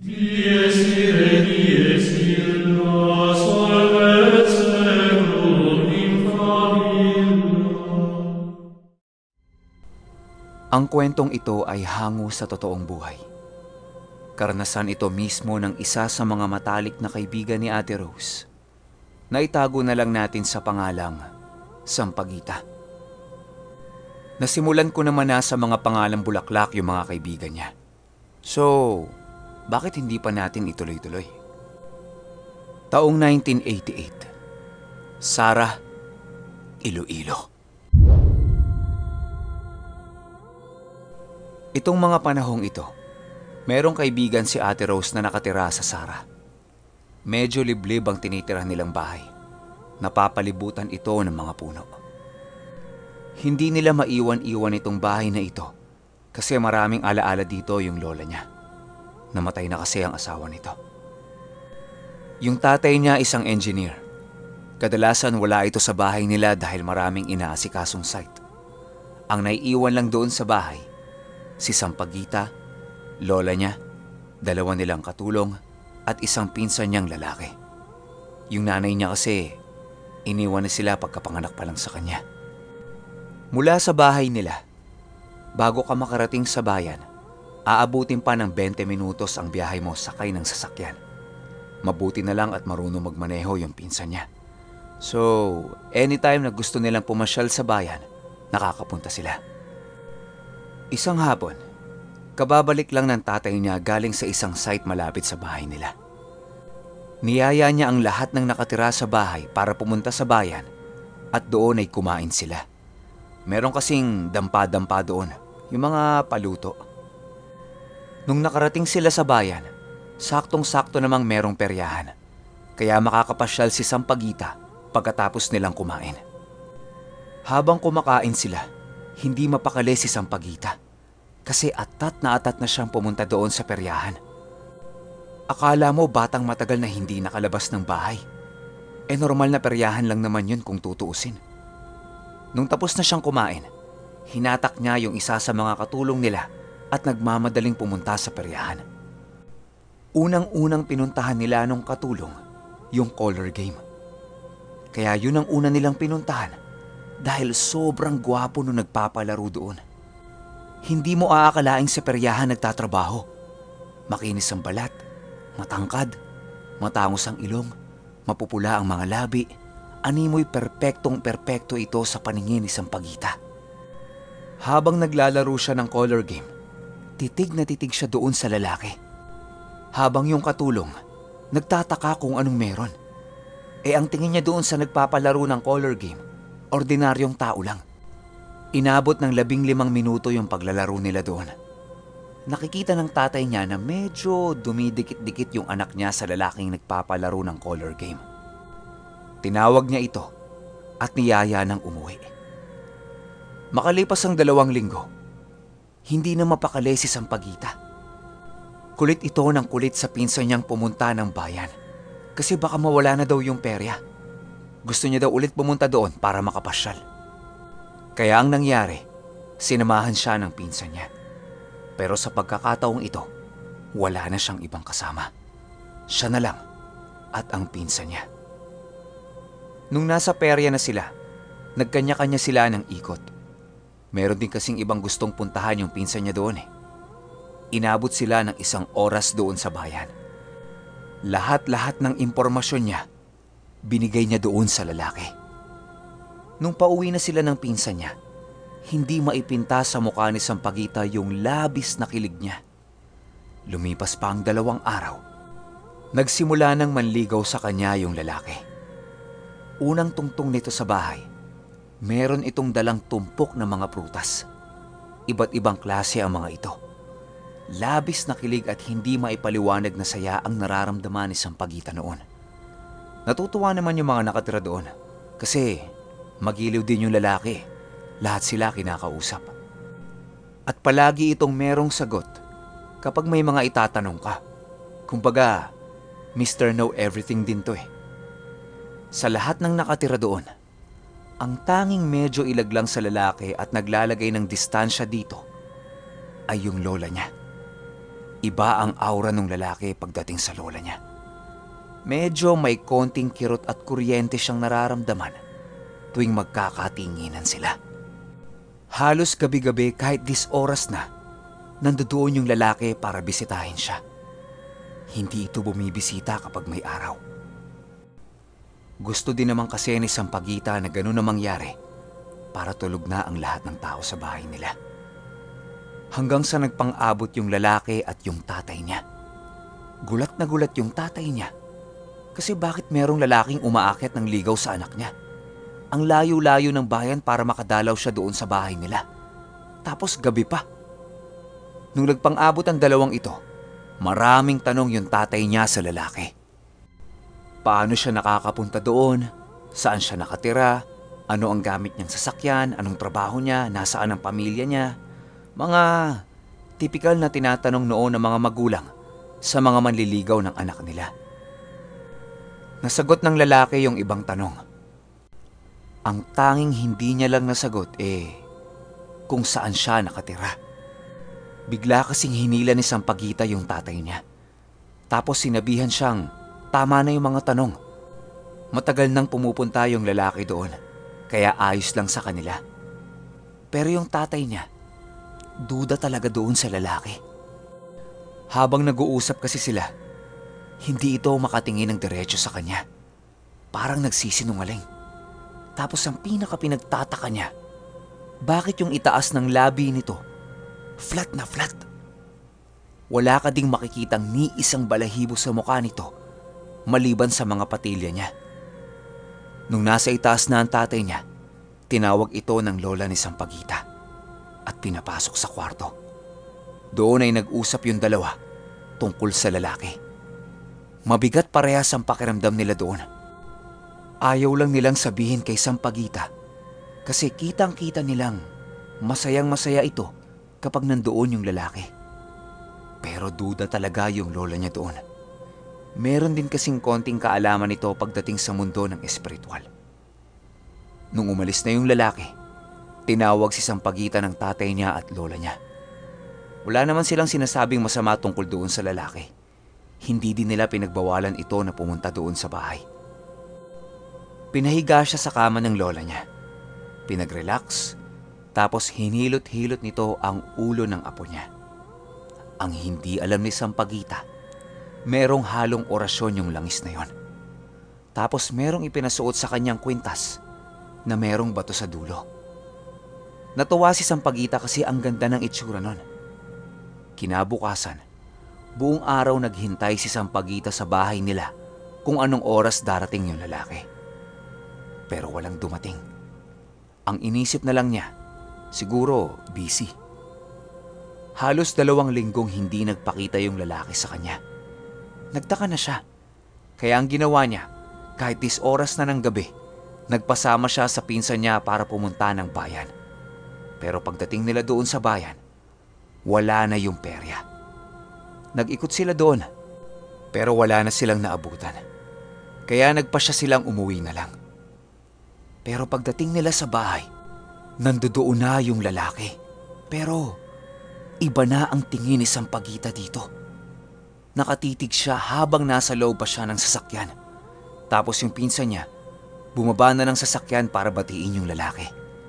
Dies irae, dies illa, solvet seculum in famiglia. Ang kwentong ito ay hango sa totoong buhay. Karanasan ito mismo ng isa sa mga matalik na kaibigan ni Ate Rose. Naitago na lang natin sa pangalang Sampaguita. Nasimulan ko naman na sa mga pangalang bulaklak yung mga kaibigan niya. So, bakit hindi pa natin ituloy-tuloy? Taong 1988. Sarah, Iloilo. Itong mga panahong ito, merong kaibigan si Ate Rose na nakatira sa Sarah. Medyo liblib ang tinitira nilang bahay. Napapalibutan ito ng mga puno. Hindi nila maiwan-iwan itong bahay na ito kasi maraming alaala dito yung lola niya. Namatay na kasi ang asawa nito. Yung tatay niya isang engineer. Kadalasan wala ito sa bahay nila dahil maraming inaasikasong site. Ang naiiwan lang doon sa bahay, si Sampaguita, lola niya, dalawa nilang katulong, at isang pinsan niyang lalaki. Yung nanay niya kasi, iniwan na sila pagkapanganak pa lang sa kanya. Mula sa bahay nila, bago ka makarating sa bayan, aabutin pa ng 20 minutos ang biyahe mo sakay ng sasakyan. Mabuti na lang at marunong magmaneho yung pinsan niya. So, anytime na gusto nilang pumasyal sa bayan, nakakapunta sila. Isang hapon, kababalik lang ng tatay niya galing sa isang site malapit sa bahay nila. Niyaya niya ang lahat ng nakatira sa bahay para pumunta sa bayan at doon ay kumain sila. Meron kasing dampa-dampa doon, yung mga paluto. Nung nakarating sila sa bayan, saktong-sakto namang merong peryahan. Kaya makakapasyal si Sampaguita pagkatapos nilang kumain. Habang kumakain sila, hindi mapakali si Sampaguita kasi atat na siyang pumunta doon sa peryahan. Akala mo batang matagal na hindi nakalabas ng bahay. Normal na peryahan lang naman yun kung tutuusin. Nung tapos na siyang kumain, hinatak niya yung isa sa mga katulong nila at nagmamadaling pumunta sa peryahan. Unang-unang pinuntahan nila nung katulong, yung color game. Kaya yun ang una nilang pinuntahan dahil sobrang gwapo nung nagpapalaro doon. Hindi mo aakalaing sa peryahan nagtatrabaho. Makinis ang balat, matangkad, matangos ang ilong, mapupula ang mga labi. Animoy perpektong-perpekto ito sa paningin ni Sampaguita. Habang naglalaro siya ng color game, titig na titig siya doon sa lalaki. Habang yung katulong, nagtataka kung anong meron. Ang tingin niya doon sa nagpapalaro ng color game, ordinaryong tao lang. Inabot ng 15 minuto yung paglalaro nila doon. Nakikita ng tatay niya na medyo dumidikit-dikit yung anak niya sa lalaking nagpapalaro ng color game. Tinawag niya ito at niyaya ng umuwi. Makalipas ang 2 linggo, hindi na mapakali si Sampaguita. Kulit ito ng kulit sa pinsan niyang pumunta ng bayan kasi baka mawala na daw yung perya. Gusto niya daw ulit pumunta doon para makapasyal. Kaya ang nangyari, sinamahan siya ng pinsan niya. Pero sa pagkakataong ito, wala na siyang ibang kasama. Siya na lang at ang pinsan niya. Nung nasa perya na sila, nagkanya-kanya sila ng ikot. Meron din kasing ibang gustong puntahan yung pinsan niya doon. Inabot sila ng 1 oras doon sa bayan. Lahat-lahat ng impormasyon niya, binigay niya doon sa lalaki. Nung pauwi na sila ng pinsan niya, hindi maipinta sa mukha ni Sampaguita yung labis na kilig niya. Lumipas pa ang 2 araw. Nagsimula nang manligaw sa kanya yung lalaki. Unang tungtong nito sa bahay, meron itong dalang tumpok ng mga prutas. Iba't ibang klase ang mga ito. Labis na kilig at hindi maipaliwanag na saya ang nararamdaman ni Sampaguita noon. Natutuwa naman yung mga nakatira doon kasi magiliw din yung lalaki. Lahat sila kinakausap. At palagi itong merong sagot kapag may mga itatanong ka. Kumbaga, Mr. Know Everything din to . Sa lahat ng nakatira doon, ang tanging medyo ilaglang sa lalaki at naglalagay ng distansya dito ay yung lola niya. Iba ang aura ng lalaki pagdating sa lola niya. Medyo may konting kirot at kuryente siyang nararamdaman tuwing magkakatinginan sila. Halos gabi-gabi kahit 10 oras na, nandoon yung lalaki para bisitahin siya. Hindi ito bumibisita kapag may araw. Gusto din naman kasi ni Sampaguita na ganun na mangyari para tulog na ang lahat ng tao sa bahay nila. Hanggang sa nagpang-abot yung lalaki at yung tatay niya. Gulat na gulat yung tatay niya kasi bakit merong lalaking umaakyat ng ligaw sa anak niya? Ang layo-layo ng bayan para makadalaw siya doon sa bahay nila. Tapos gabi pa. Nung nagpang-abot ang dalawang ito, maraming tanong yung tatay niya sa lalaki. Paano siya nakakapunta doon? Saan siya nakatira? Ano ang gamit niyang sasakyan? Anong trabaho niya? Nasaan ang pamilya niya? Mga tipikal na tinatanong noon ng mga magulang sa mga manliligaw ng anak nila. Nasagot ng lalaki yung ibang tanong. Ang tanging hindi niya lang nasagot kung saan siya nakatira. Bigla kasing hinila ni Sampaguita yung tatay niya. Tapos sinabihan siyang tama na yung mga tanong. Matagal nang pumupunta yung lalaki doon, kaya ayos lang sa kanila. Pero yung tatay niya, duda talaga doon sa lalaki. Habang nag-uusap kasi sila, hindi ito makatingin ng diretso sa kanya. Parang nagsisinungaling. Tapos ang pinaka-pinagtataka niya, bakit yung itaas ng labi nito, flat na flat? Wala ka ding makikitang ni isang balahibo sa mukha nito, maliban sa mga patilya niya. Nung nasa itaas na ang tatay niya, tinawag ito ng lola ni Sampaguita at pinapasok sa kwarto. Doon ay nag-usap yung dalawa tungkol sa lalaki. Mabigat parehas ang pakiramdam nila doon. Ayaw lang nilang sabihin kay Sampaguita kasi kitang-kita nilang masayang-masaya ito kapag nandoon yung lalaki. Pero duda talaga yung lola niya doon. Meron din kasing konting kaalaman ito pagdating sa mundo ng espiritual. Nung umalis na yung lalaki, tinawag si Sampaguita ng tatay niya at lola niya. Wala naman silang sinasabing masama tungkol doon sa lalaki. Hindi din nila pinagbawalan ito na pumunta doon sa bahay. Pinahiga siya sa kama ng lola niya. Pinag-relax, tapos hinilot-hilot nito ang ulo ng apo niya. Ang hindi alam ni Sampaguita, merong halong orasyon yung langis na yon. Tapos merong ipinasuot sa kanyang kwintas na merong bato sa dulo. Natuwa si Sampaguita kasi ang ganda ng itsura nun. Kinabukasan, buong araw naghintay si Sampaguita sa bahay nila kung anong oras darating yung lalaki. Pero walang dumating. Ang inisip na lang niya, siguro busy. Halos 2 linggong hindi nagpakita yung lalaki sa kanya. Nagtaka na siya. Kaya ang ginawa niya, kahit 10 oras na ng gabi, nagpasama siya sa pinsan niya para pumunta ng bayan. Pero pagdating nila doon sa bayan, wala na yung perya. Nag-ikot sila doon, pero wala na silang naabutan. Kaya nagpasya silang umuwi na lang. Pero pagdating nila sa bahay, nandoon na yung lalaki. Pero iba na ang tingin ni Sampaguita dito. Nakatitig siya habang nasa loob pa siya ng sasakyan. Tapos yung pinsan niya, bumaba na ng sasakyan para batiin yung lalaki.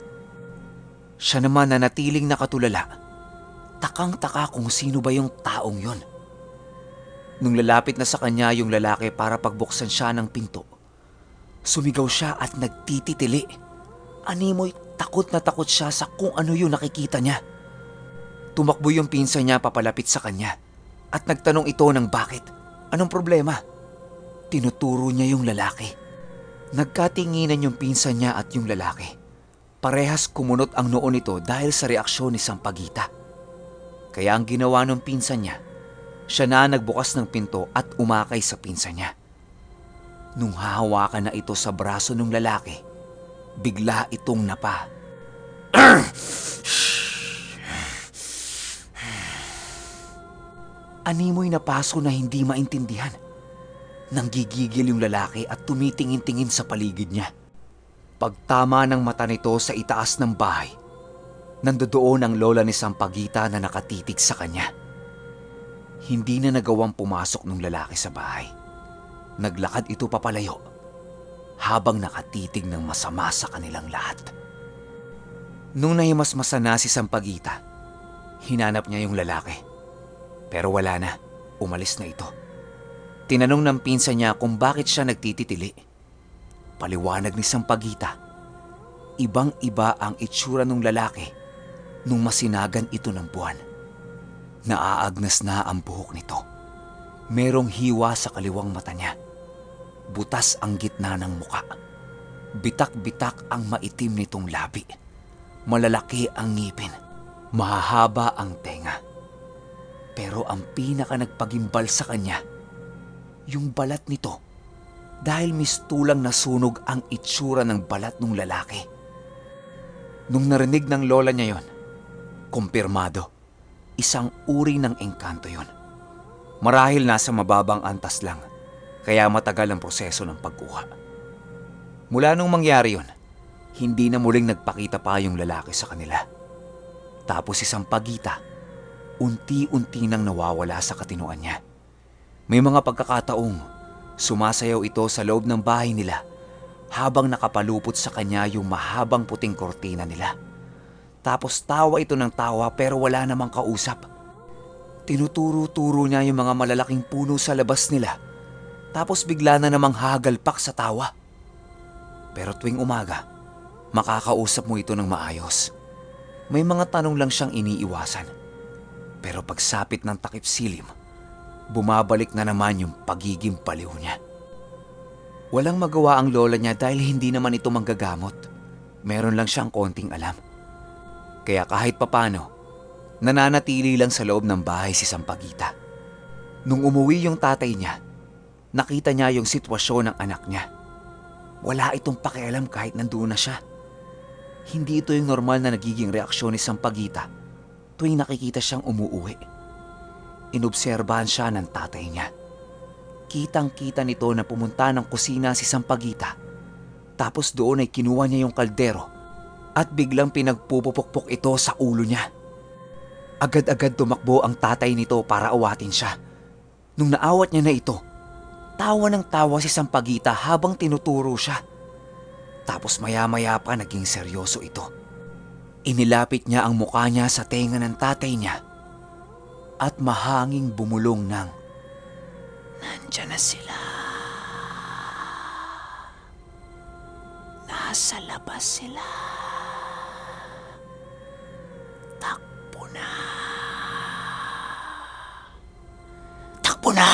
Siya naman nanatiling nakatulala. Takang-taka kung sino ba yung taong yon. Nung lalapit na sa kanya yung lalaki para pagbuksan siya ng pinto, sumigaw siya at nagtititili. Animoy takot na takot siya sa kung ano yung nakikita niya. Tumakbo yung pinsan niya papalapit sa kanya at nagtanong ito ng bakit. Anong problema? Tinuturo niya yung lalaki. Nagkatinginan yung pinsan niya at yung lalaki. Parehas kumunot ang noo nito dahil sa reaksyon ni Sampaguita. Kaya ang ginawa ng pinsan niya, siya na nagbukas ng pinto at umakay sa pinsan niya. Nung hahawakan na ito sa braso ng lalaki, bigla itong napa. Animoy na paso na hindi maintindihan. Nanggigigil yung lalaki at tumitingin-tingin sa paligid niya. Pagtama ng mata nito sa itaas ng bahay, nandoon ang lola ni Sampaguita na nakatitig sa kanya. Hindi na nagawang pumasok ng lalaki sa bahay. Naglakad ito papalayo habang nakatitig ng masama sa kanilang lahat. Nung nahimasmasa na si Sampaguita, hinanap niya yung lalaki. Pero wala na, umalis na ito. Tinanong ng pinsan niya kung bakit siya nagtititili. Paliwanag ni Sampaguita, ibang-iba ang itsura ng lalaki nung masinagan ito ng buwan. Naaagnas na ang buhok nito. Merong hiwa sa kaliwang mata niya. Butas ang gitna ng muka. Bitak-bitak ang maitim nitong labi. Malalaki ang ngipin. Mahahaba ang tenga. Pero ang pinaka nagpagimbal sa kanya, yung balat nito, dahil mistulang nasunog ang itsura ng balat ng lalaki. Nung narinig ng lola niya yon, kumpirmado, isang uri ng engkanto yon. Marahil nasa mababang antas lang, kaya matagal ang proseso ng pagkuha. Mula nung mangyari yon, hindi na muling nagpakita pa yung lalaki sa kanila. Tapos si Sampaguita, unti-unti nang nawawala sa katinoan niya. May mga pagkakataong sumasayaw ito sa loob ng bahay nila habang nakapalupot sa kanya yung mahabang puting kortina nila. Tapos tawa ito ng tawa pero wala namang kausap. Tinuturo-turo niya yung mga malalaking puno sa labas nila. Tapos bigla na namang hagalpak sa tawa. Pero tuwing umaga, makakausap mo ito ng maayos. May mga tanong lang siyang iniiwasan. Pero pagsapit ng takip silim, bumabalik na naman yung pagiging baliw niya. Walang magawa ang lola niya dahil hindi naman ito manggagamot. Meron lang siyang konting alam. Kaya kahit papano, nananatili lang sa loob ng bahay si Sampaguita. Nung umuwi yung tatay niya, nakita niya yung sitwasyon ng anak niya. Wala itong pakialam kahit nandoon na siya. Hindi ito yung normal na nagiging reaksyon ni Sampaguita tuwing nakikita siyang umuuwi. Inobserbahan siya ng tatay niya. Kitang-kita nito na pumunta ng kusina si Sampaguita. Tapos doon ay kinuha niya yung kaldero at biglang pinagpupupukpok ito sa ulo niya. Agad-agad tumakbo ang tatay nito para awatin siya. Nung naawat niya na ito, tawa ng tawa si Sampaguita habang tinuturo siya. Tapos maya-maya pa naging seryoso ito. Inilapit niya ang mukha niya sa tenga ng tatay niya at mahanging bumulong ng, "Nandiyan na sila. Nasa labas sila. Takbo na. Takbo na!"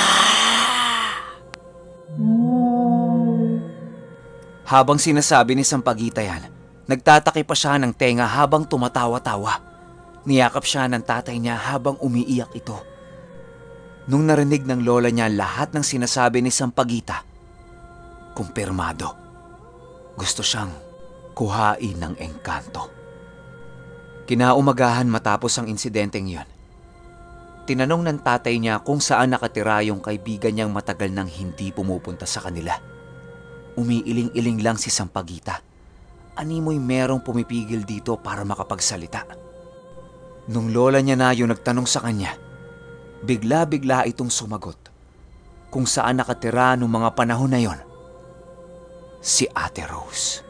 Habang sinasabi ni Sampaguita yan, nagtataki pa siya ng tenga habang tumatawa-tawa. Niyakap siya ng tatay niya habang umiiyak ito. Nung narinig ng lola niya lahat ng sinasabi ni Sampaguita, kumpirmado. Gusto siyang kuhain ng engkanto. Kinaumagahan matapos ang insidenteng yon, tinanong ng tatay niya kung saan nakatira yung kaibigan niyang matagal nang hindi pumupunta sa kanila. Umiiling-iling lang si Sampaguita. Animoy merong pumipigil dito para makapagsalita. Nung lola niya na yung nagtanong sa kanya, bigla-bigla itong sumagot kung saan nakatira nung mga panahon na yon, si Ate Rose.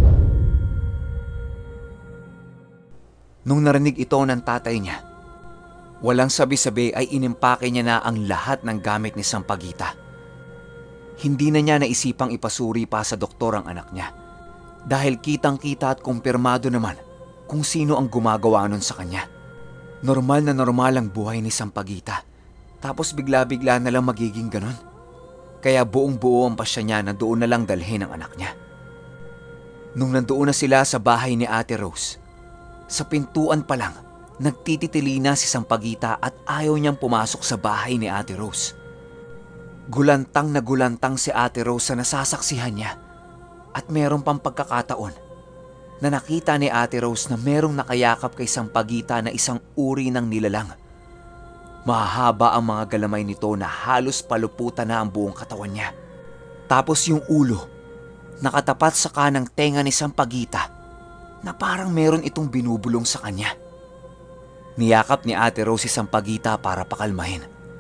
Nung narinig ito ng tatay niya, walang sabi-sabi ay inimpake niya na ang lahat ng gamit ni Sampaguita. Hindi na niya naisipang ipasuri pa sa doktor ang anak niya dahil kitang-kita at kumpirmado naman kung sino ang gumagawa nun sa kanya. Normal na normal ang buhay ni Sampaguita, tapos bigla-bigla na lang magiging ganon. Kaya buong-buo ang pasya niya na doon na lang dalhin ang anak niya. Nung nandoon na sila sa bahay ni Ate Rose, sa pintuan pa lang, nagtititili na si Sampaguita at ayaw niyang pumasok sa bahay ni Ate Rose. Gulantang na gulantang si Ate Rose sa nasasaksihan niya at meron pang pagkakataon na nakita ni Ate Rose na merong nakayakap kay Sampaguita na isang uri ng nilalang. Mahaba ang mga galamay nito na halos paluputan na ang buong katawan niya. Tapos yung ulo, nakatapat sa kanang tenga ni Sampaguita na parang meron itong binubulong sa kanya. Niyakap ni Ate Rose si Sampaguita para pakalmahin.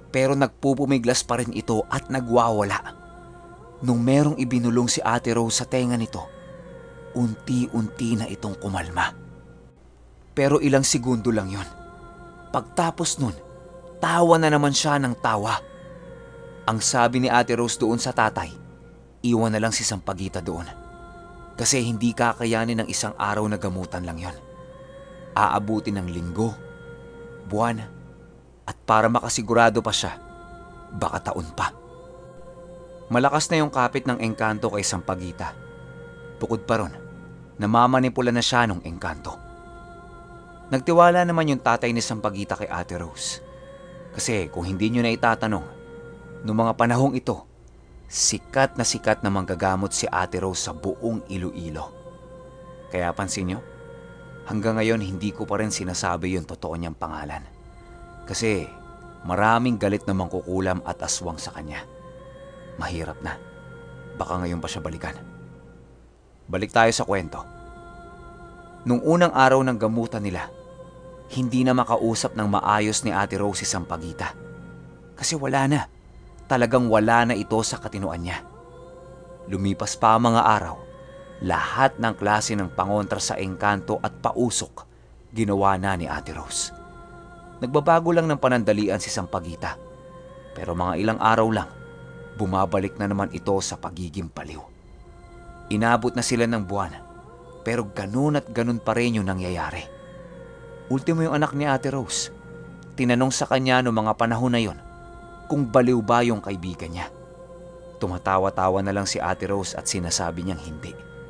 Pero nagpupumiglas pa rin ito at nagwawala. Nung merong ibinulong si Ate Rose sa tenga nito, unti-unti na itong kumalma. Pero ilang segundo lang yon. Pagtapos nun, tawa na naman siya ng tawa. Ang sabi ni Ate Rose doon sa tatay, iwan na lang si Sampaguita doon. Kasi hindi kakayanin ng isang araw na gamutan lang yon. Aabuti ng linggo, buwan, at para makasigurado pa siya, baka taon pa. Malakas na yung kapit ng engkanto kay Sampaguita. Bukod pa ron, namamanipula na siya ng engkanto. Nagtiwala naman yung tatay ni Sampaguita kay Ate Rose. Kasi kung hindi nyo na itatanong, noong mga panahong ito, sikat na manggagamot si Ate Rose sa buong Iloilo. Kaya pansin nyo, hanggang ngayon hindi ko pa rin sinasabi yung totoo niyang pangalan. Kasi maraming galit na mangkukulam at aswang sa kanya. Mahirap na. Baka ngayon pa siya balikan. Balik tayo sa kwento. Nung unang araw ng gamutan nila, hindi na makausap ng maayos ni Ate Rose si Sampaguita. Kasi wala na. Talagang wala na ito sa katinoan niya. Lumipas pa ang mga araw, lahat ng klase ng pangontra sa engkanto at pausok, ginawa na ni Ate Rose. Nagbabago lang ng panandalian si Sampaguita. Pero mga ilang araw lang, bumabalik na naman ito sa pagiging baliw. Inabot na sila ng buwan, pero ganun at ganun pa rin yung nangyayari. Ultimo yung anak ni Ate Rose. Tinanong sa kanya noong mga panahon na yon kung baliw ba yung kaibigan niya. Tumatawa-tawa na lang si Ate Rose at sinasabi niyang hindi.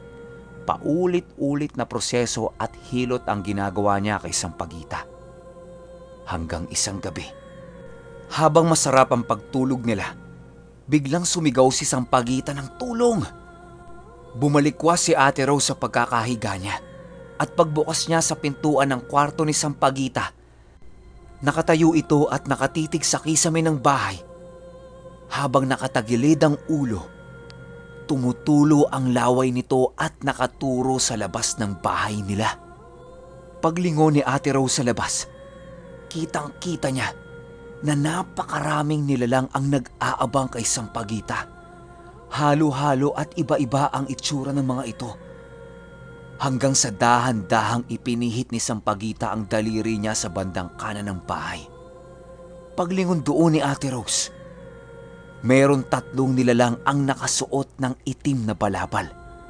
Paulit-ulit na proseso at hilot ang ginagawa niya kay Sampaguita. Hanggang isang gabi, habang masarap ang pagtulog nila, biglang sumigaw si Sampaguita ng tulong. Bumalikwas si Ate Rose sa pagkakahiga niya at pagbukas niya sa pintuan ng kwarto ni Sampaguita, nakatayo ito at nakatitig sa kisame ng bahay. Habang nakatagilid ang ulo, tumutulo ang laway nito at nakaturo sa labas ng bahay nila. Paglingon ni Ate Rose sa labas, kitang-kita niya na napakaraming nilalang ang nag-aabang kay Sampaguita. Halo-halo at iba-iba ang itsura ng mga ito. Hanggang sa dahan-dahang ipinihit ni Sampaguita ang daliri niya sa bandang kanan ng bahay. Paglingon doon ni Ate Rose, meron 3 nilalang ang nakasuot ng itim na balabal.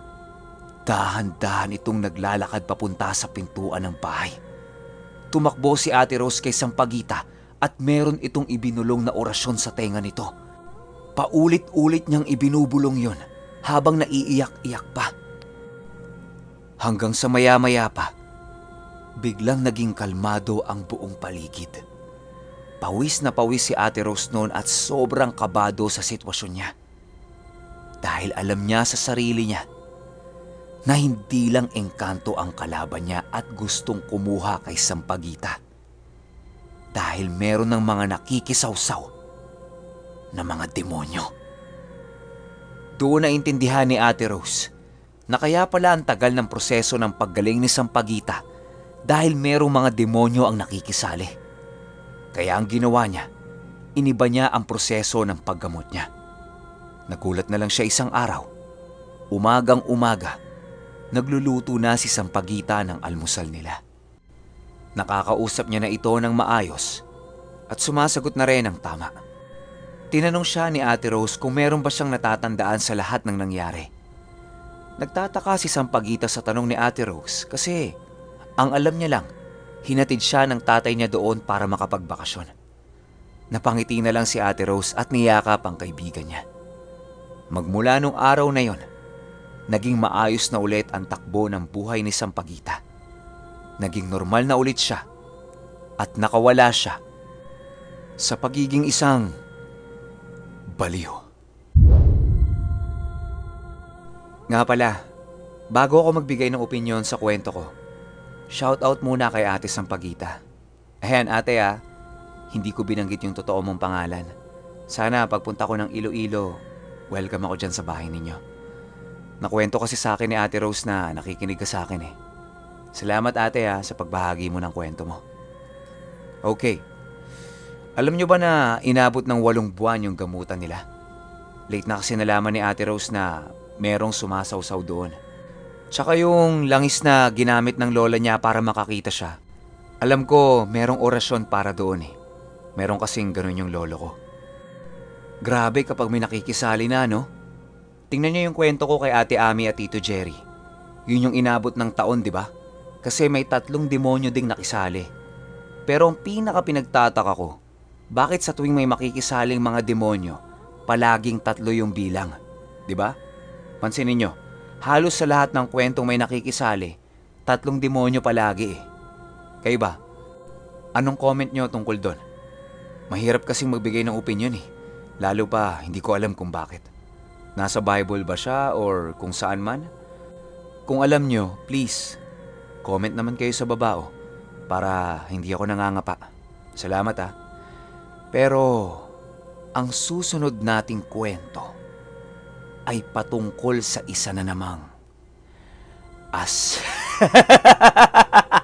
Dahan-dahan itong naglalakad papunta sa pintuan ng bahay. Tumakbo si Ate Rose kay Sampaguita at meron itong ibinulong na orasyon sa tenga nito. Paulit-ulit niyang ibinubulong yon habang naiiyak-iyak pa. Hanggang sa maya-maya pa, biglang naging kalmado ang buong paligid. Pawis na pawis si Ate Rose noon at sobrang kabado sa sitwasyon niya. Dahil alam niya sa sarili niya na hindi lang engkanto ang kalaban niya at gustong kumuha kay Sampaguita. Dahil meron ng mga nakikisawsaw na mga demonyo. Doon naintindihan ni Ate Rose na kaya pala ang tagal ng proseso ng paggaling ni Sampaguita dahil merong mga demonyo ang nakikisali. Kaya ang ginawa niya, iniba niya ang proseso ng paggamot niya. Nagulat na lang siya isang araw. Umagang-umaga, nagluluto na si Sampaguita ng almusal nila. Nakakausap niya na ito ng maayos at sumasagot na rin ng tama. Tinanong siya ni Ate Rose kung meron ba siyang natatandaan sa lahat ng nangyari. Nagtataka si Sampaguita sa tanong ni Ate Rose kasi ang alam niya lang, hinatid siya ng tatay niya doon para makapagbakasyon. Napangiti na lang si Ate Rose at niyakap ang kaibigan niya. Magmula nung araw na yon, naging maayos na ulit ang takbo ng buhay ni Sampaguita. Naging normal na ulit siya at nakawala siya sa pagiging isang baliw. Nga pala, bago ako magbigay ng opinyon sa kwento ko, shoutout muna kay Ate Sampaguita. Ayan ate hindi ko binanggit yung totoo mong pangalan. Sana pagpunta ko ng Iloilo, welcome ako dyan sa bahay ninyo. Nakwento kasi sa akin ni Ate Rose na nakikinig ka sa akin . Salamat ate sa pagbahagi mo ng kwento mo. Okay, Alam nyo ba na inabot ng 8 buwan yung gamutan nila? Late na kasi nalaman ni Ate Rose na merong sumasawsaw doon. Tsaka yung langis na ginamit ng lola niya para makakita siya. Alam ko merong orasyon para doon eh. Meron kasing ganun yung lolo ko. Grabe kapag may nakikisali na, no? Tingnan niyo yung kwento ko kay Ate Ami at Tito Jerry. Yun yung inabot ng taon, di ba? Kasi may 3 demonyo ding nakisali. Pero ang pinaka pinagtataka ko, bakit sa tuwing may makikisaling mga demonyo, palaging 3 yung bilang? Di ba? Pansinin niyo, halos sa lahat ng kwentong may nakikisali, 3 demonyo palagi eh. Kayo ba? Anong comment niyo tungkol doon? Mahirap kasing magbigay ng opinion eh. Lalo pa, hindi ko alam kung bakit. Nasa Bible ba siya or kung saan man? Kung alam nyo, please, comment naman kayo sa baba para hindi ako nangangapa. Salamat ah. Pero, ang susunod nating kwento ay patungkol sa isa na namang